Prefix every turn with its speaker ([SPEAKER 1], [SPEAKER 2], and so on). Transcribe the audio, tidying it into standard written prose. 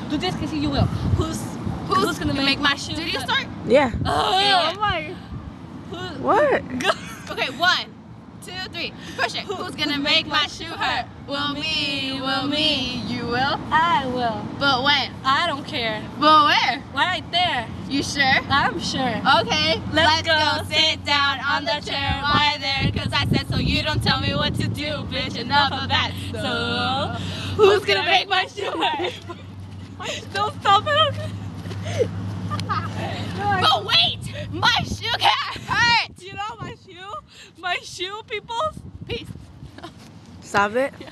[SPEAKER 1] Do this, Casey, you will. Who's gonna make my shoe?
[SPEAKER 2] Did you start?
[SPEAKER 3] Yeah.
[SPEAKER 1] Oh my.
[SPEAKER 3] What?
[SPEAKER 2] Okay, 1, 2, 3. Push it. Who's gonna make my shoe hurt? Will me, you will?
[SPEAKER 1] I will.
[SPEAKER 2] But when?
[SPEAKER 1] I don't care.
[SPEAKER 2] But where?
[SPEAKER 1] Right there.
[SPEAKER 2] You sure?
[SPEAKER 1] I'm sure.
[SPEAKER 2] Okay, let's go sit down on the chair. Why there? Cause I said so, you don't tell me what to do, bitch. Enough of that. So, who's gonna make my shoe hurt?
[SPEAKER 1] Don't stop it.
[SPEAKER 2] But wait! My shoe can't hurt!
[SPEAKER 1] You know my shoe? My shoe, people?
[SPEAKER 2] Peace.
[SPEAKER 3] Stop it.